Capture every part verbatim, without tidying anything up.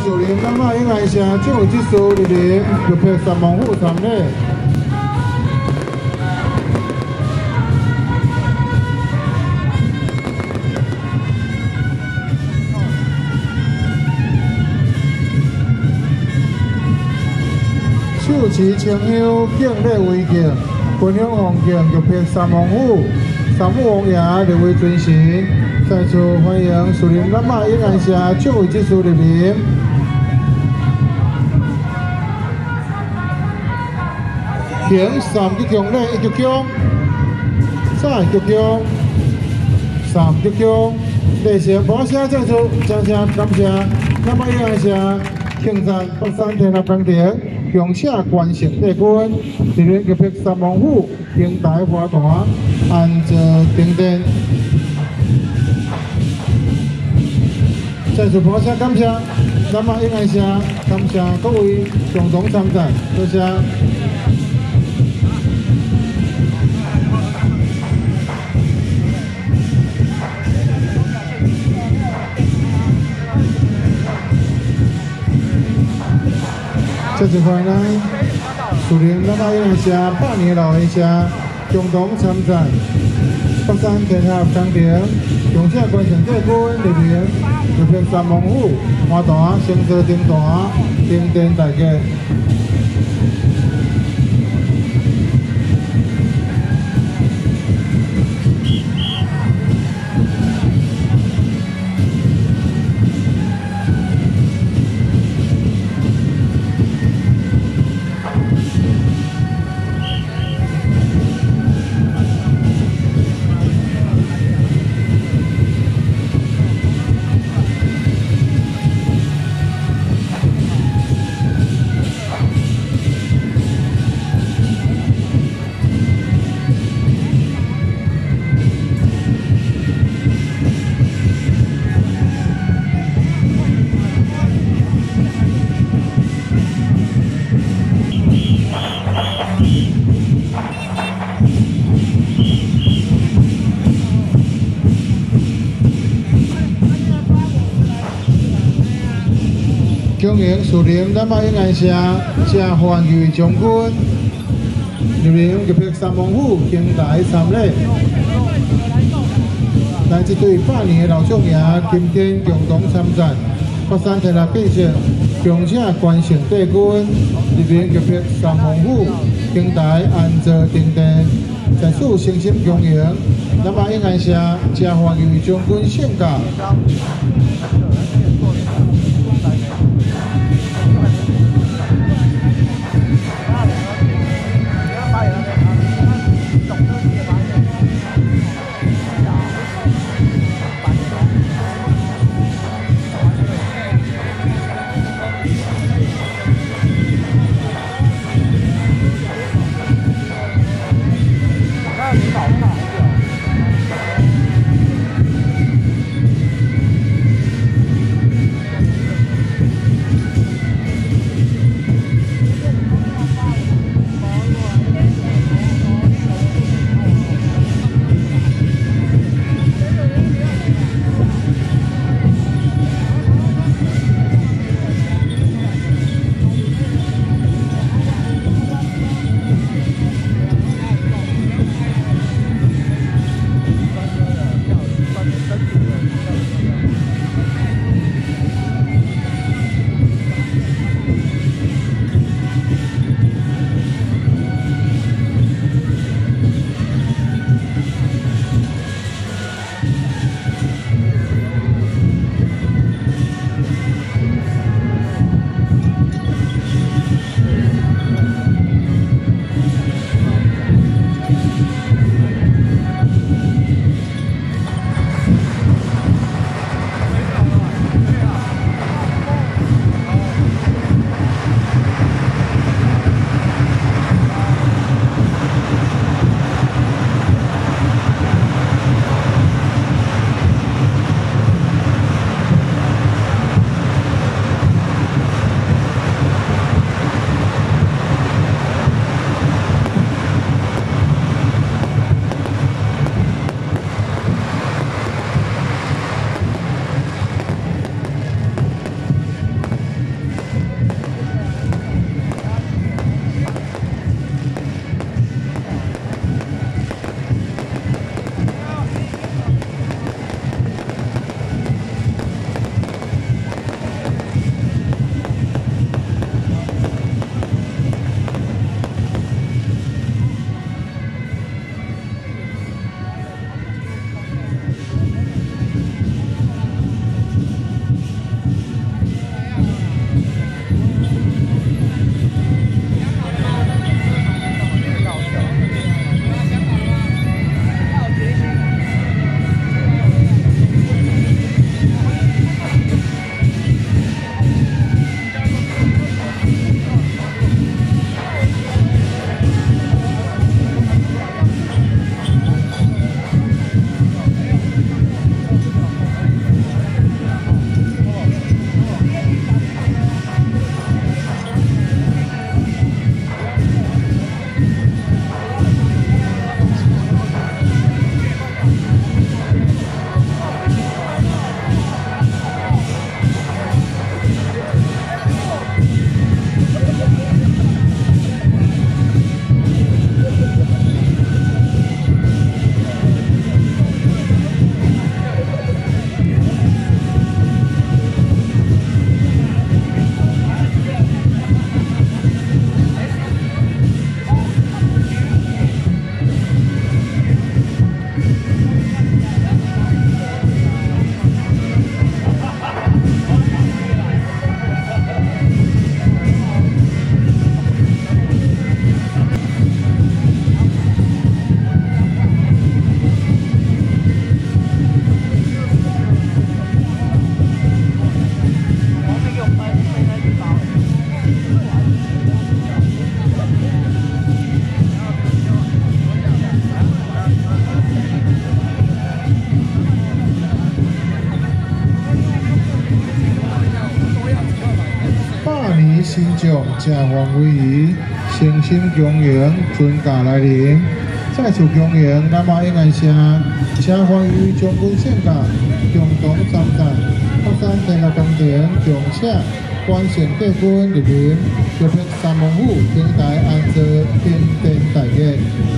树林咱马应该城就有技术入林，就配三王虎参礼。手持青香敬礼为敬，分享王敬就配三王虎，三虎王爷列为尊神。再次欢迎树林咱马应该城就有技术入林。 行三鞠躬礼，一鞠躬，再鞠躬，三鞠躬，礼成，把声再次掌声感谢，那么应该是庆赞北山天立工程，共请关城帝君，日日玉璧三王虎，平台花坛，安坐顶殿。再次把声感谢，那么应该是感谢各位共同参赛，多谢。 这次欢迎树林咱马应该城百年老的城共同参赛，北山天合工程，共请关城帝君入面，玉璧三王虎，花坛升座顶坛，顶殿大吉。 恭迎树林咱马应该城正欢愉将军入面玉璧三王虎平台参礼，来自对百年的老将爷今天共同参赛，北山天立建设，共请关城帝君入面玉璧三王虎平台安坐顶殿，在此诚心恭迎咱马应该城正欢愉将军圣驾。 新将正方威仪，诚心恭迎尊驾来临。再次恭迎南马永安城正方威将军圣驾共同参战，发山天乐宫殿共写关圣帝君莅临，特别三王府平台安坐天殿大宴。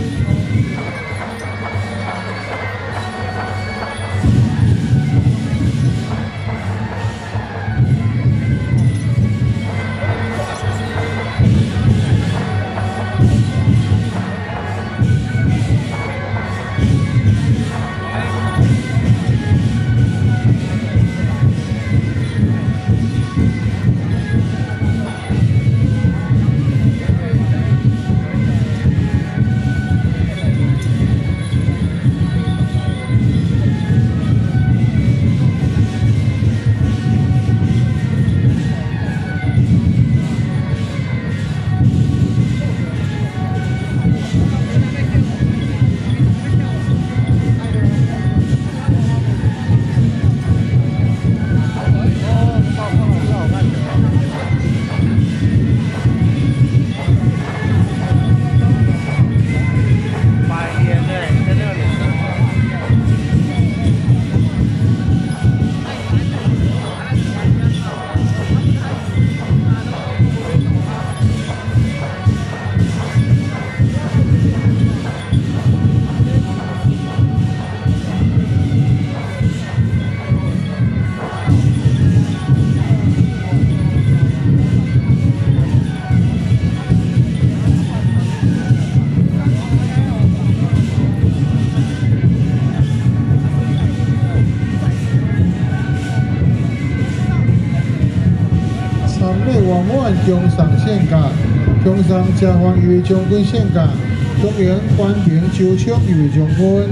中上县甲，中上正方一位将军县甲，中原关平周昌一位将军。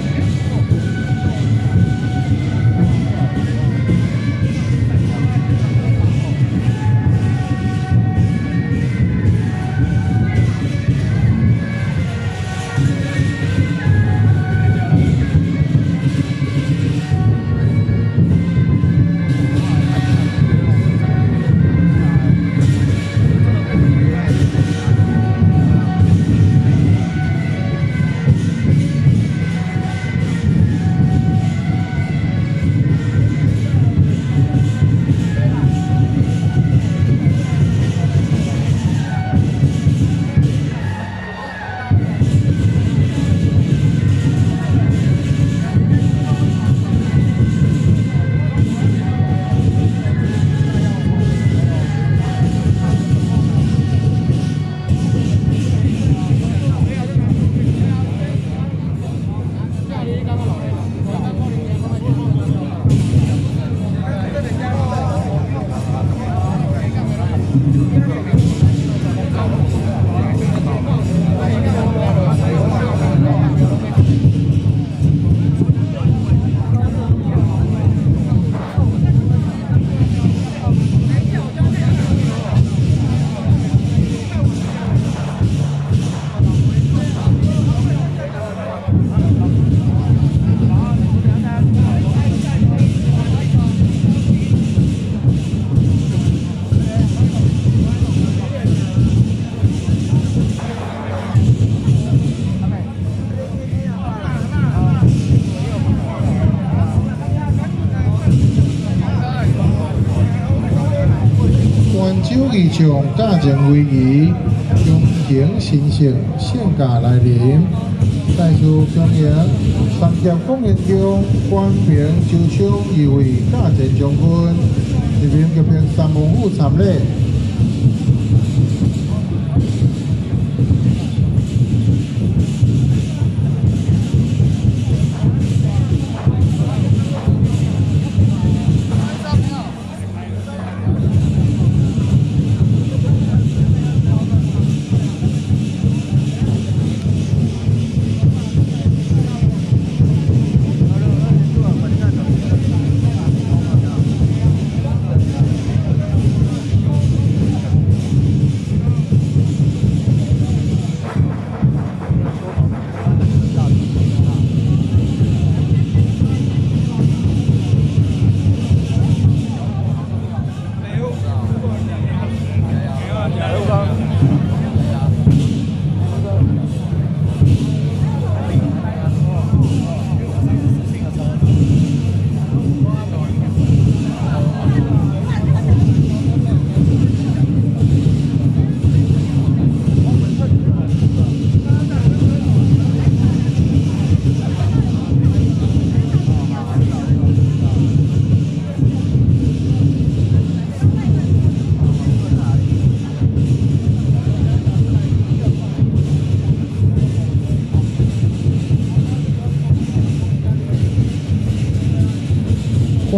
义将驾前威仪，中行神圣圣驾来临，再次恭迎三峡公园中关平周昌一位驾前将军，入面特别三王府参礼。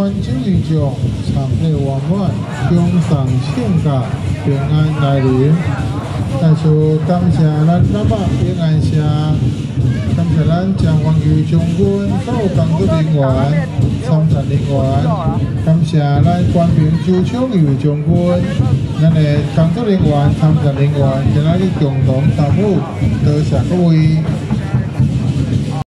愿酒意中，长岁圆满，恭送圣驾，平安来临。再次感谢咱南北平安社，感谢咱彰化区将军所有工作人员、参战人员，感谢咱关平周昌佑将军，咱的工作人员、参战人员，今仔日共同参与，多谢各位。